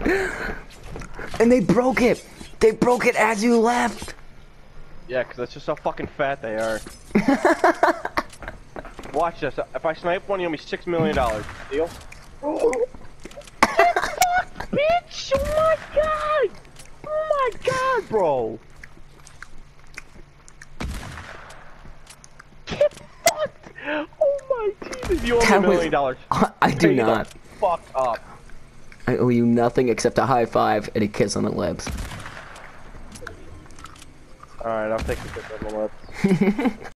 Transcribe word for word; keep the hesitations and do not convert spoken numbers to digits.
And they broke it. They broke it as you left. Yeah, because that's just how fucking fat they are. Watch this. If I snipe one, you owe me six million dollars. Deal? Oh. Get fucked, bitch! Oh my god! Oh my god, bro! Get fucked! Oh my Jesus! You owe me a million dollars. I do Pay not. the fuck up. I owe you nothing except a high five and a kiss on the lips. Alright, I'll take the kiss on the lips.